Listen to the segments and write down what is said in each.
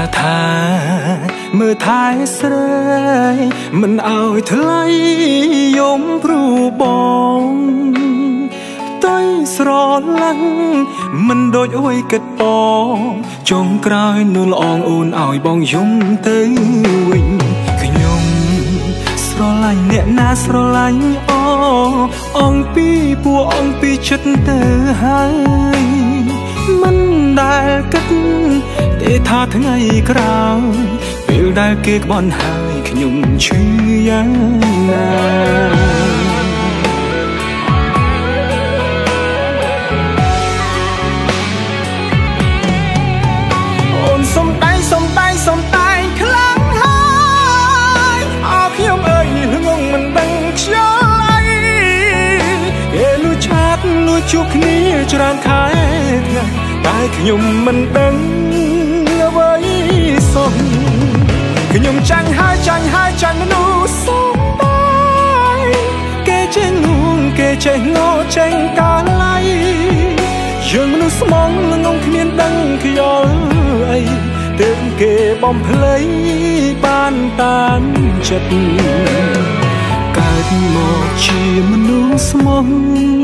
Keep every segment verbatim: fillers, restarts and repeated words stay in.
ថាមើលថែស្រីមិនឲ្យថ្លៃយំព្រួបងតែស្រឡាញ់មិនដូចអួយគិតបងចុងក្រោយនួនល្អងអូនឲ្យបងយំទៅវិញខ្ញុំស្រឡាញ់អ្នកណាស្រឡាញ់អអង្គពីពួកអង្គពីចិត្តទៅហើយមិនដែលគិតទេថាថ្ងៃក្រោយពេលដែលគេក្បន់ហើយខ្ញុំឈឺយ៉ាងណាអូនសុំដៃសុំដៃសុំតែងខ្លាំងហើយអោខ្ញុំអើយងងមិនដឹងខ្យល់អីគេលួចឆាតលួចជួបគ្នាច្រើនខែថ្ងៃតែខ្ញុំមិនដឹងអ្វីសោះខ្ញុំចាញ់ហើយចាញ់ហើយចាញ់មនុស្សសុំបាយគេចេះងងគេចេះងោចេញកាឡៃយើងមនុស្សស្មងល្ងងគ្មានដឹងខ្យល់អីទើបគេបំភ្លៃបានតាមចិត្តកើតមកជាមនុស្សស្មង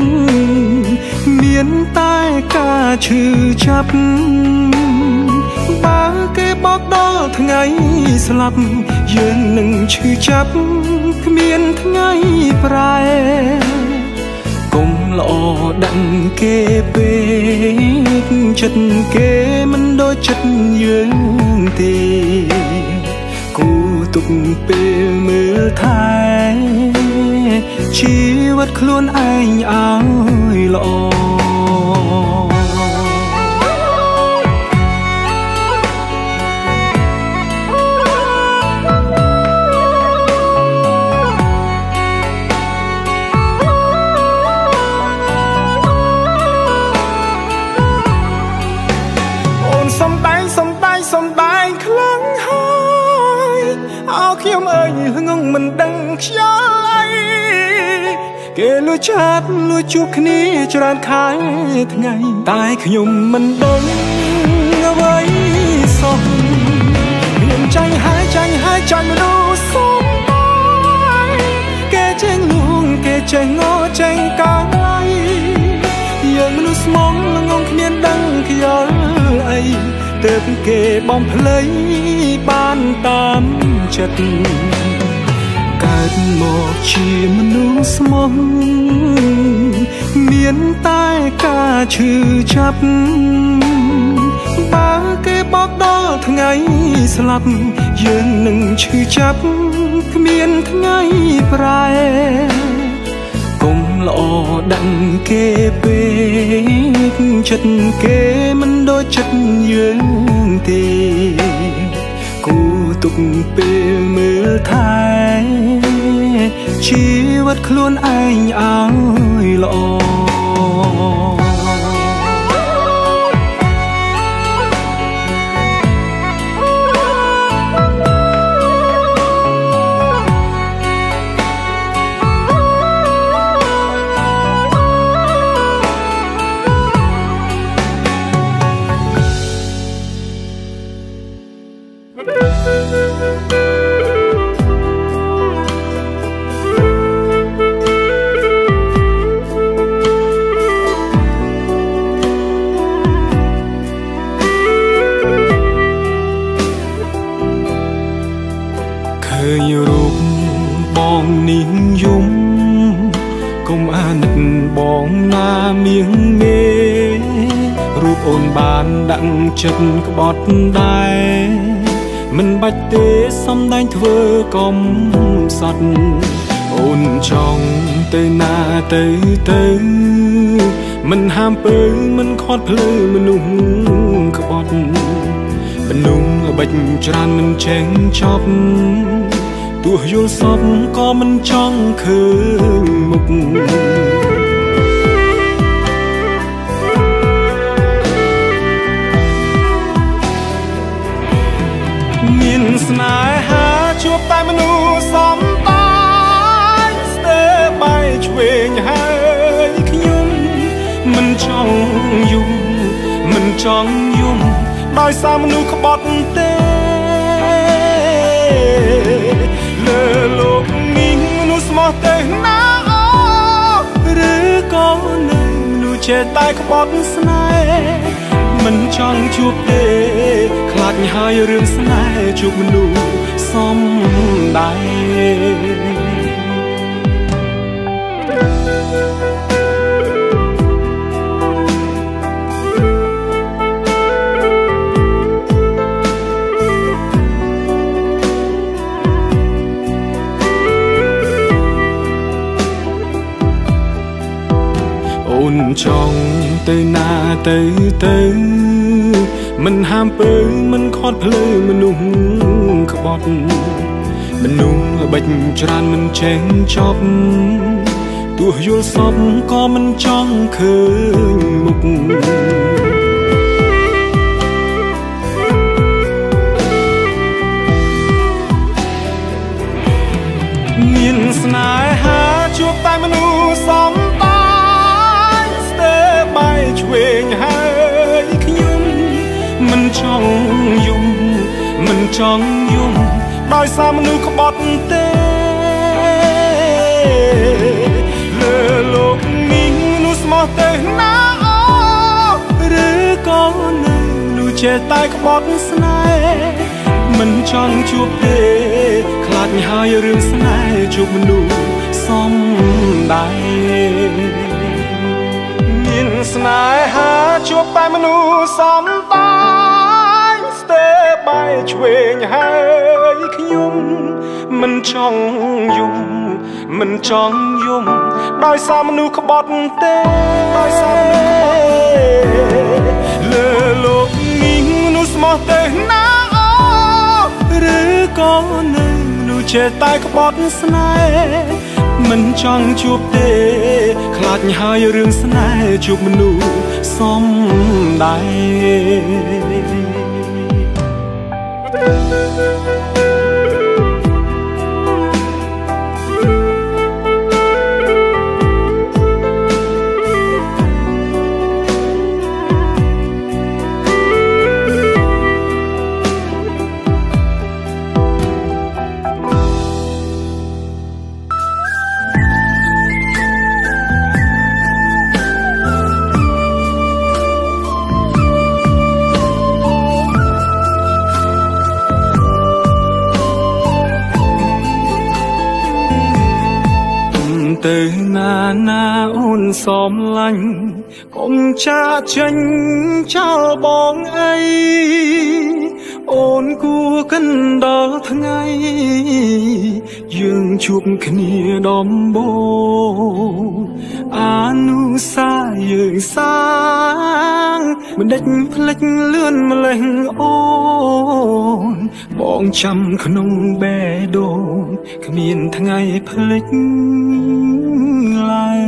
មានតែការឈឺចាប់បើគេបោកដល់ថ្ងៃស្លាប់យើងនឹងឈឺចាប់គ្មានថ្ងៃប្រែកុំល្អដឹងគេពេកចិត្តគេមិនដូចចិត្តយើងទេគូទុកពេលមើលថែជីវិតខ្លួនឯងឲ្យល្អសំដែងសំដែងសំដែងខ្លាំងហើយអោខ្ញុំអើយងងមិនដឹងខ្យល់អីគេលួចឆាតលួចជួបគ្នាច្រើនខែថ្ងៃតែខ្ញុំមិនដឹងអ្វីសោះខ្ញុំចាញ់ហើយចាញ់ហើយចាញ់មនុស្សសុំបាយគេចេះងងគេចេះងោចេញកាឡៃយើងមនុស្សស្មងល្ងងគ្មានដឹងខ្យល់អីទើបគេបំភ្លៃបានតាមចិត្តកើតមកជាមនុស្សស្មងមានតែការឈឺចាប់បើគេបោកដល់ថ្ងៃស្លាប់យើងនឹងឈឺចាប់គ្មានថ្ងៃប្រែកុំល្អដឹងគេពេកចិត្តគេមិនដូចចិត្តយើងទេគូទុកពេលមើលថែជីវិតខ្លួនឯងឲ្យល្អឃើញរូបបងនេះយំកុំអាណិតបងណាមៀងមេរូបអូនបានដាក់ចិត្តក្បត់ដែរមិនបាច់ទេសំដែងធ្វើកំសត់អូនចង់ទៅណាទៅទៅមិនហាមពើមិនខាត់ភ្លើមនុស្សក្បត់មនុស្សល្បិចច្រើនមិនចេញចប់ទោះយល់សពក៏មិនចង់ឃើញមុខមានស្នេហាជួបតែមនុស្សសំបាយស្ទើរបាយឆ្វេងហើយខ្ញុំមិនចង់យំមិនចង់យំដោយសារមនុស្សក្បត់ទេចេះតែក្បត់ស្នេហ៍មិនចង់ជួបទេខ្លាចហើយរឿងស្នេហ៍ជួបមនុស្សសំដែងអូនចង់ទៅណាទៅទៅមិនហាមពើមិនខាត់ភ្លើមនុស្សក្បត់មនុស្សល្បិចច្រើនមិនចេះចប់ទោះយល់សពក៏មិនចង់ឃើញមុខមានស្នេហាជួបតែមនុស្សសំឆ្វេងហើយខ្ញុំមិនចង់យំមិនចង់យំដោយសារមនុស្សក្បត់ទេលើលោកនេះមនុស្សស្មោះទៅណាអូឬក៏នៅនោះចេះតែក្បត់ស្នេហ៍មិនចង់ជួបទេខ្លាចហើយរឿងស្នេហ៍ជួបមនុស្សសំដែងស្នេហាជួបតែមនុស្សសំដែងស្ទើរបែកឆ្វេងហើយខ្ញុំមិនចង់យំមិនចង់យំដោយសារមនុស្សក្បត់ទេដោយសារមនុស្សក្បត់លើលោកនេះមនុស្សស្មោះទៅណាអូឬក៏នៅនោះចេះតែក្បត់ស្នេហ៍មិនចង់ជួបទេខ្លាចហើយរឿងស្នេហ៍ជួបមនុស្សសំដែទៅណាណាអូនសំឡាញ់កុំចាចេញចោលបងអីអូនគួរកិនដល់ថ្ងៃយើងជួបគ្នាដំបូងអានុសាយើងសាងមិនដេចផ្លេចលឿនម្លេះអូនបងចាំក្នុងបេះដូងគ្មានថ្ងៃផ្លេចឡើយ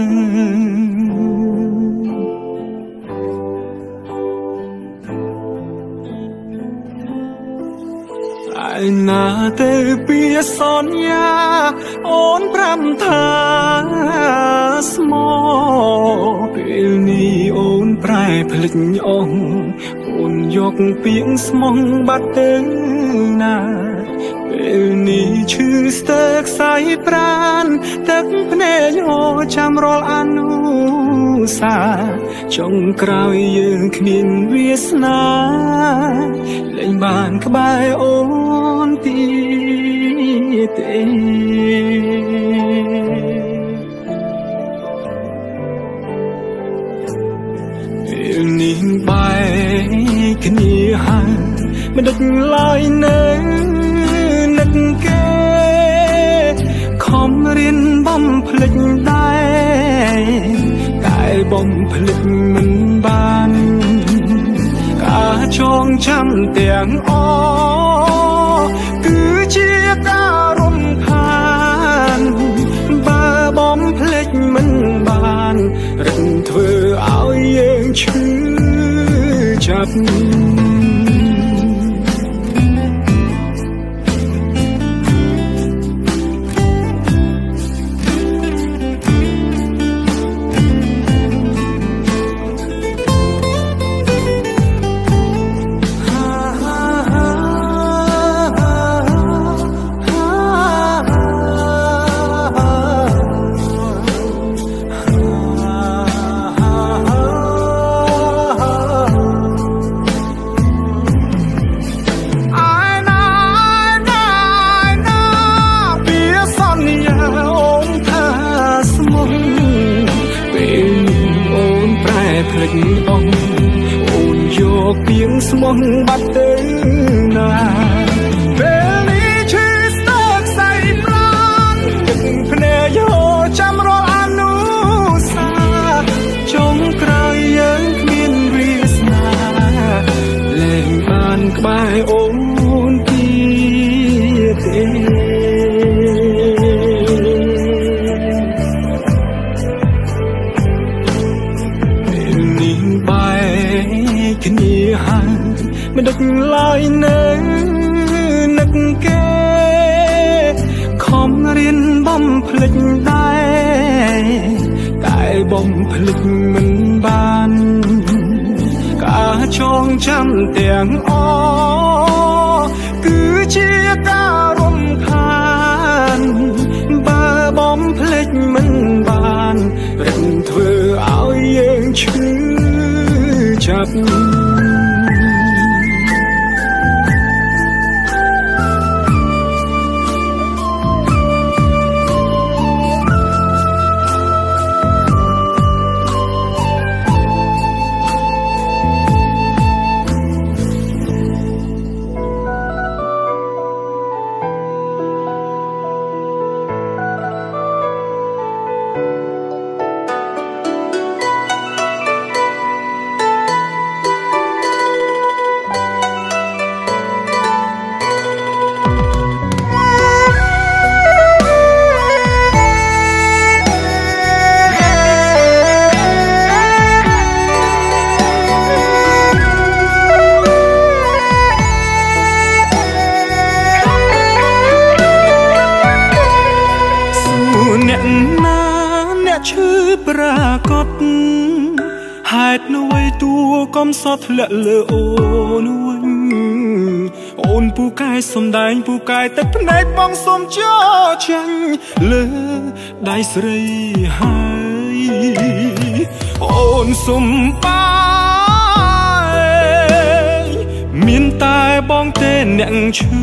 ឯណាទៅពីសន្យាអូនប្រាំថាស្មោពេលនេះអូនប្រែភ្លេចអងអូនយកពាក្យស្មោះបាត់ទៅណាពេលនេះឈឺស្ទើរខ្សែប្រាណទឹកភ្នែកអូចាំរាល់អនុសាចុងក្រោយយើងគ្មានវាសនាលែងបានក្បែរអូនទៀតទេពេលនេះបែកគ្នាហើយមិនដេចឡើយនៅនឹកគេខំរៀនបំភ្លេចដែរតែបំភ្លេចមិនបានការចងចាំទាំងអគឺជាការរំខានបើបំភ្លេចមិនបានរឹងធ្វើឲ្យយើងឈឺចាប់ភ្លេចអង្គអូនយកពីងស្មោះបាត់ទៅណាពេលនេះឈឺស្ទើរខ្សែប្លន់ទឹកភ្នែកយកចាំរាល់អនុសាចុងក្រោយយើងគ្មានវាសនាលែងបានក្បែរអូនទៀតទេមិនដឹកឡើយនៅនឹកគេខំរៀនបំភ្លេចដែរតែបំភ្លេចមិនបានការចងចាំទាំងអគឺជាការរំខានបើបំភ្លេចមិនបានរឹងធ្វើឲ្យយើងឈឺចាប់ប្រាកដហេតុនោះឯតួកំសត់ធ្លាក់លើអូនវិញអូនពូកែសំដែងពូកែទឹកភ្នែកបងសុំចោចាញ់លើដៃស្រីហើយអូនសុំបាយមានតែបងទេអ្នកឈឺ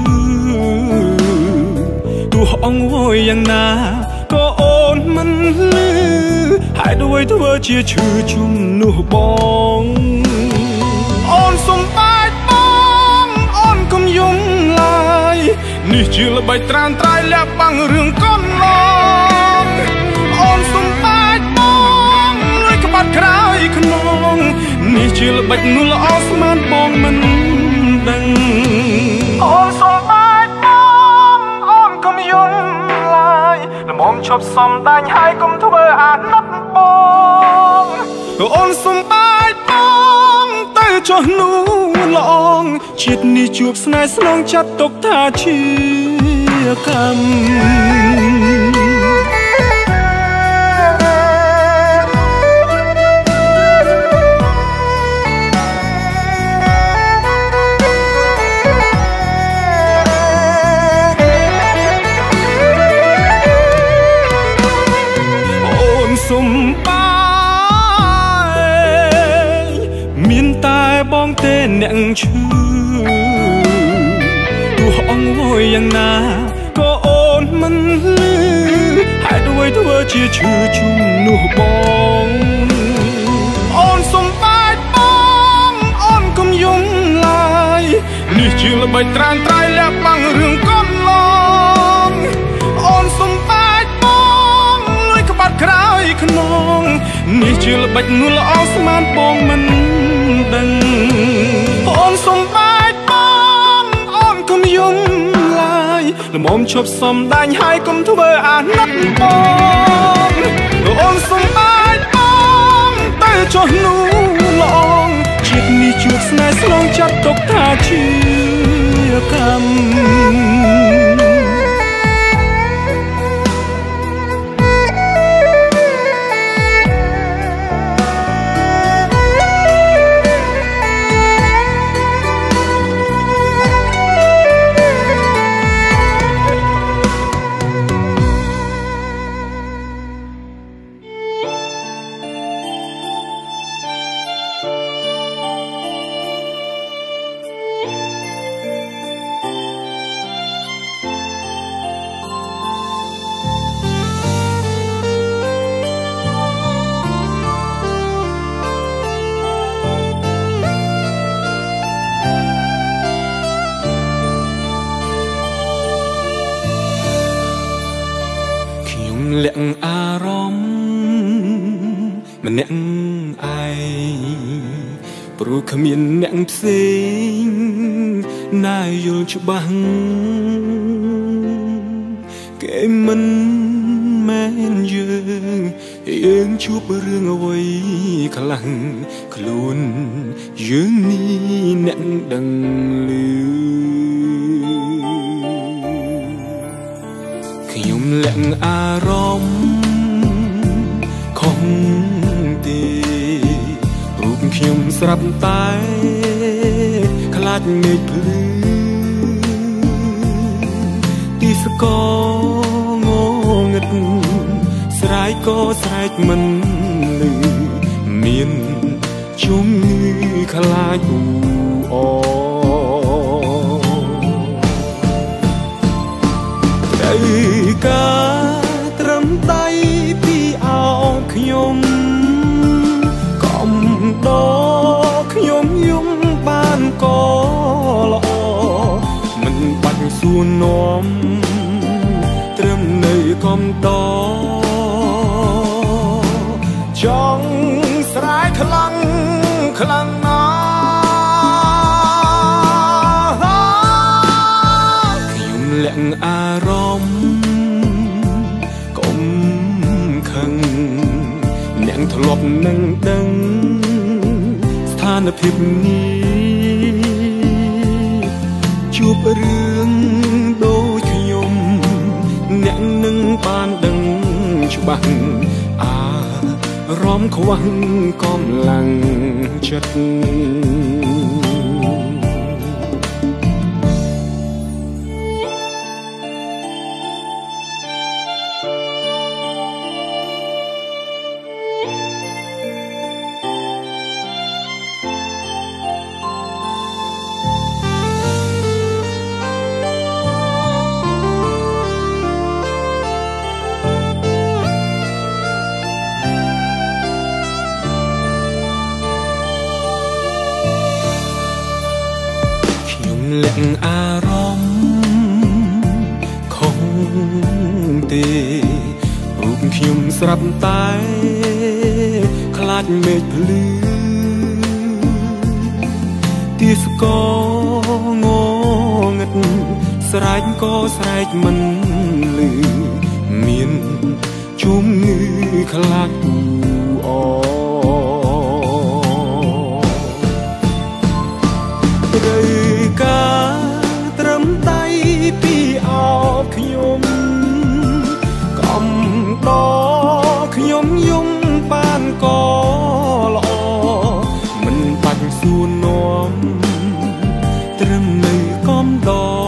ទោះអង្វរយ៉ាងណាក៏អូនមិនលឺហើយដូចធ្វើជាឈឺជំនួសបងអូនសុំបាយបងអូនកុំយំឡើយនេះជាល្បិចត្រានត្រៃលាក់បាំងរឿងកូនឡងអូនសុំបាយបងលួយក្បាត់ក្រោយខ្នងនេះជាល្បិចនោះល្អស្មានបងមិនដឹងអូនសុំបាយបងអូនកុំយំល្មមឈប់សំដាញ់ហើយកុំធ្វើអាណិតបងអូនសុំបាយបងទៅចុះនោះល្អងជាតិនេះជួបស្នេហ៍ស្នងចាត់ទុកថាជាកម្មសុំបាយមានតែបងទេអ្នកឈឺទោះអង្វរយ៉ាងណាក៏អូនមិនលឺហើយដូចធ្វើជាឈឺជំនួសបងអូនសុំបាយបងអូនកុំយំឡើយនេះជាល្បិចត្រានត្រៃលាក់បាំងរឿងកូនឡងអូនសុំបាយបងលួយក្បាត់ក្រោយខ្នងនេះជាល្បិចនោះល្អស្មានបងមិនដឹងអូនសុំបាយបងអូនកុំយំឡើយល្មមឈប់សំដាញ់ហើយកុំធ្វើអាណិតបងអូនសុំបាយបងទៅចុះនោះល្អងជាតិនេះជួបស្នេហ៍ស្នងចាត់ទុកថាជាកម្មលាក់អារម្មណ៍ម្នាក់ឯងព្រោះគ្មានអ្នកផ្សេងណាយល់ច្បាស់គេមិនមែនយើងយើងជួបរឿងអ្វីខ្លាំងខ្លួនយើងនេះអ្នកដឹងឮខ្ញុំលាក់អារម្មណ៍ខំទេរូបខ្ញុំស្រាប់តែខ្លាចមេឃភ្លឺទីសកងងឹតស្រែកក៏ស្រែកមិនឮមានជំងឺខ្លាចអ៊ូអត្រូវការត្រឹមដៃពីអោខ្ញុំកំដរខ្ញុំយំបានក៏ល្អមិនបាច់សួរនាំត្រឹមនៅកំដរចង់ស្រែកខ្លាំងខ្លាំងណាស់ខ្ញុំលាក់អារម្មណ៍កុំខឹងអ្នកធ្លាប់នឹងដឹងស្ថានភាពនេះជួបរឿងដូចខ្ញុំអ្នកនឹងបានដឹងច្បាស់អារម្មណ៍ខ្វះកម្លាំងចិត្តលាក់អារម្មណ៍ខំទេរូបខ្ញុំស្រាប់តែខ្លាចមេឃភ្លឺទីសកងងឹតស្រែកក៏ស្រែកមិនឮមានជំងឺខ្លាចអ៊ូអត្រូវការត្រឹមដៃពីអោបខ្ញុំកំដរខ្ញុំយំបានក៏ល្អមិនបាច់សួរនាំត្រឹមនៅកំដ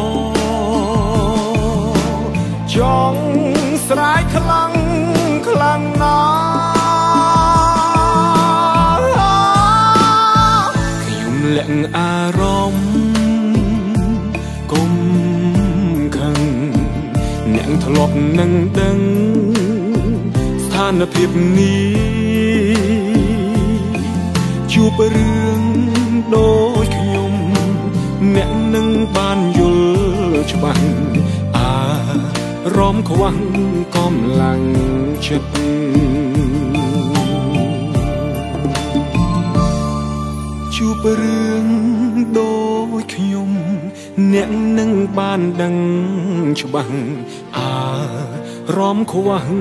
រចង់ស្រែកខ្លាំងខ្លាំងណាស់ខ្ញុំលាក់អារម្មណ៍កុំខឹងអ្នកធ្លាប់នឹងដឹងស្ថានភាពនេះជួបរឿងដូចខ្ញុំអ្នកនឹងបានយល់ច្បាស់អារម្មណ៍ខ្វះកម្លាំងចិត្តជួបរឿងដូចខ្ញុំអ្នកនឹងបានដឹងច្បាស់អារម្មណ៍ខ្វះ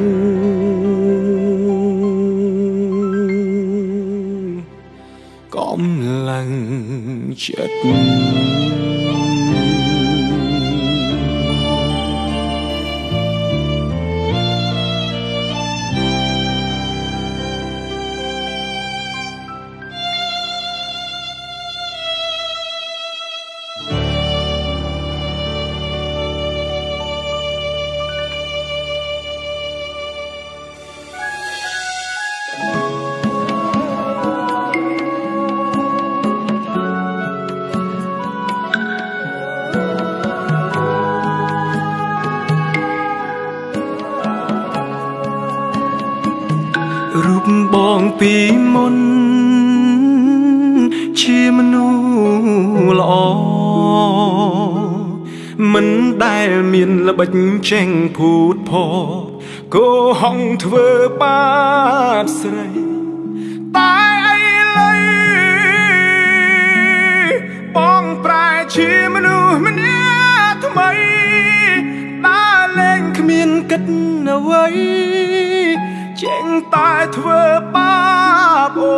កម្លាំងចិត្តរូបបងពីមុនជាមនុស្សល្អមិនដែលមានល្បិចចេញភូតផគោហងធ្វើបាបស្រីតែអីឡើយបងប្រែជាមនុស្សម្នាក់ថ្មីដើរលេងគ្មានគិតអ្វីចេញតែធ្វើបាបអូ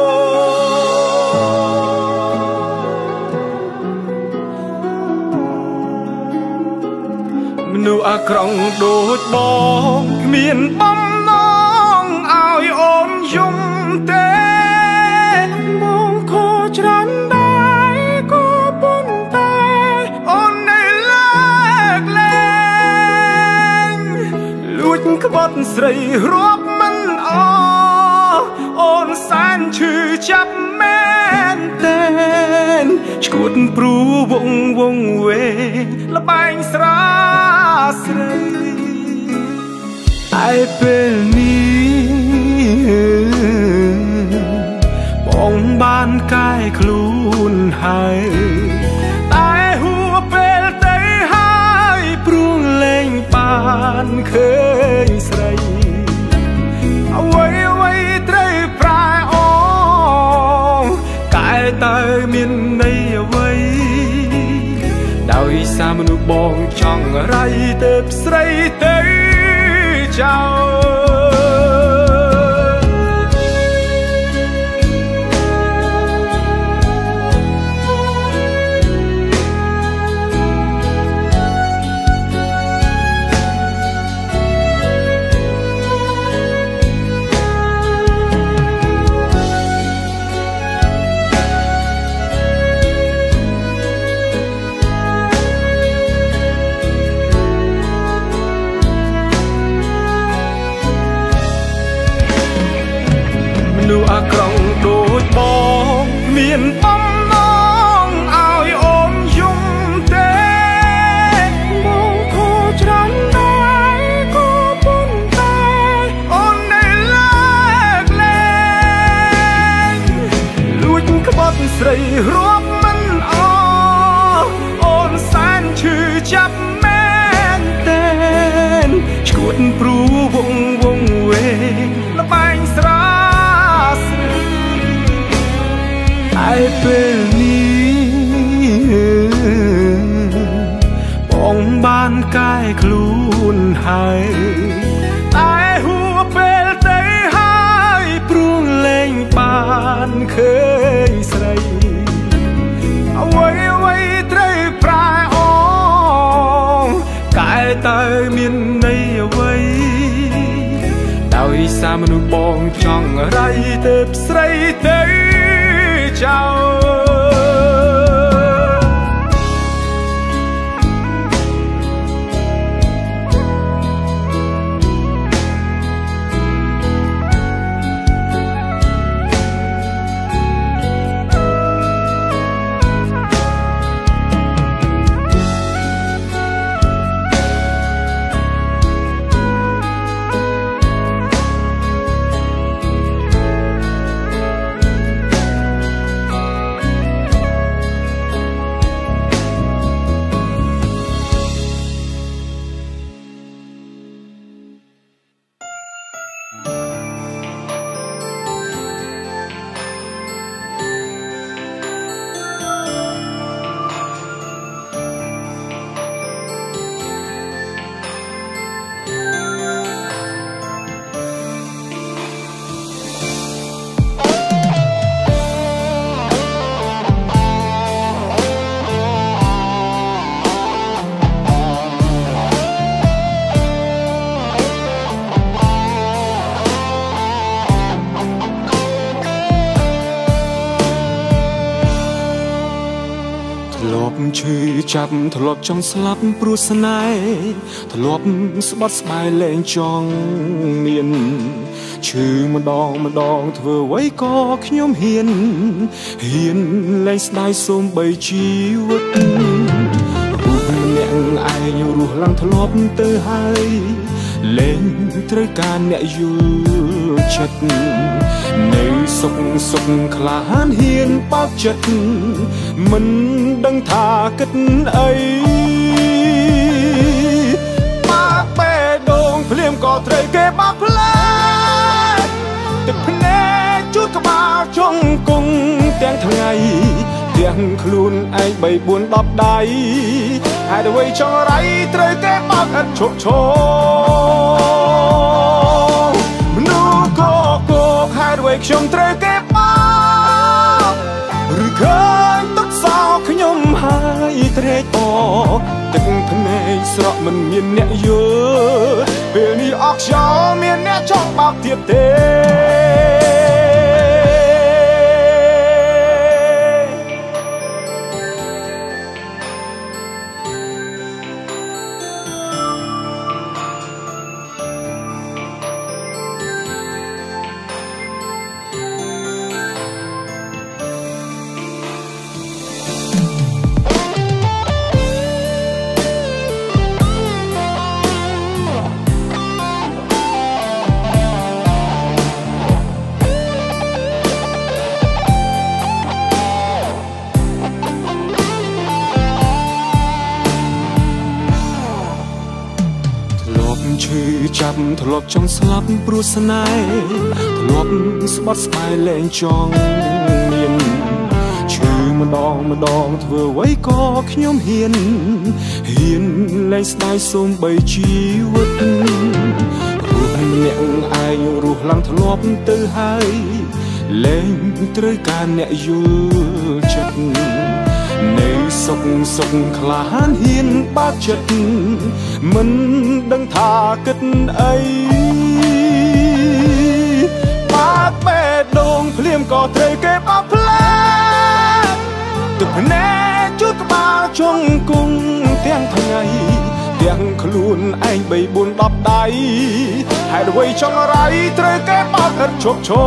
មនុស្សអាក្រក់ដូចបងគ្មានបំណងឲ្យអូនយំទេបងខកច្រើនដែរក៏ប៉ុន្តែអូននៅលើកលែងលួចក្បត់ស្រីរាប់មិនអអូនសែនឈឺចាប់មែនតែនឈួតព្រួវងវងវេលបែងស្រាស្រីឯពេលនេះបងបានកាយខ្លួនហើយតែហួពេលទៅហើយព្រួងលែងបានឃើញស្រីអ្វីអ្វីត្រូវប្រែអងកែទៅមានន័យអ្វីដោយសារមនុស្សបងចង់រៃទៅស្រីទៅចោលមនុស្សអាក្រក់ដូចបងមានបំណងឲ្យអូនយំទេបងខកច្រើនដែរក៏ប៉ុន្តែអូននៅលើកលែងលួចក្បត់ស្រីរាប់មិនអអូនសែនឈឺចាប់មែនតែនឈួតព្រួវងវងវេលបែងស្រាឯពេលនេះបងបានកាយខ្លួនហើយតែហួពេលទៅហើយព្រួងលែងបានឃើញស្រីអ្វីអ្វីត្រូវប្រែអងកែទៅមានន័យអ្វីដោយសារមនុស្សបងចង់រៃទៅស្រីទៅចោលឈឺចាប់ធ្លាប់ចង់ស្លាប់ព្រោះស្នេហ៍ធ្លាប់ស្បត់ស្បាយលែងចង់មានឈឺម្ដងម្ដងធ្វើអ្វីក៏ខ្ញុំហ៊ានហ៊ានលែងស្ដាយសូម្បីជីវិតរូបម្នាក់ឯងរស់ឡើងធ្លាប់ទៅហើយលែងត្រូវការអ្នកយល់ចិត្តនៅសុខសុខក្លាហានហ៊ានបើកចិត្តមិនដឹងថាគិតអីបើបេះដូងភ្លាមក៏ត្រូវគេបាក់ផ្លែទឹកភ្នែកជួតក្បាលចង់គង់ទាំងថ្ងៃទាំងខ្លួនឯងបីបួនដប់ដៃហើយអ្វីចង់រៃត្រូវគេបាក់ឥតឈប់ឈរមនុស្សក៏គោកហើយអ្វីខ្ញុំត្រូវគេបាក់ឬឃើញទឹកសោកខ្ញុំហើយត្រេកអរទឹកភ្នែកស្រក់មិនមានអ្នកយល់ពេលនេះអស់ខ្យល់មានអ្នកចង់បាក់ទៀតទេឈឺចាប់ធ្លាប់ចង់ស្លាប់ព្រោះស្នេហ៍ធ្លាប់ស្បត់ស្បាយលែងចង់មានឈឺម្ដងម្ដងធ្វើអ្វីក៏ខ្ញុំហ៊ានហ៊ានលែងស្ដាយសូមបីជីវិតរស់អ្នកឯងរស់ឡើងធ្លាប់ទៅហើយលែងត្រូវការអ្នកយល់ចិត្តនៅសុខសុខក្លាហានហ៊ានបាក់ចិត្តមិនដឹងថាគិតអីបាក់បេះដូងភ្លាមក៏ត្រូវគេបាក់ផ្លែទឹកភ្នែកជួតក្បាលចង់គង់ទាំងថ្ងៃទាំងខ្លួនឯងបីបួនដប់ដៃហើយអ្វីចង់រៃត្រូវគេបាក់ឥតឈប់ឈ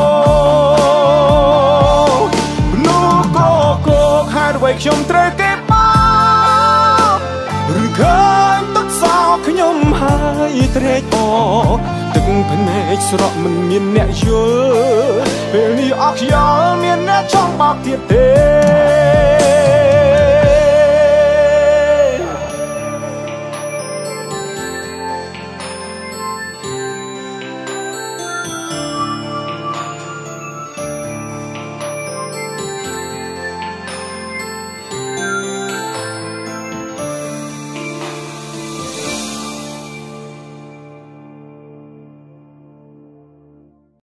រមនុស្សក៏គោកហើយអ្វីខ្ញុំត្រូវគេបាក់ឬឃើញទឹកសោកខ្ញុំហើយត្រេកអរទឹកភ្នែកស្រក់មិនមានអ្នកយល់ពេលនេះអស់ខ្យល់មានអ្នកចង់បាក់ទៀតទេ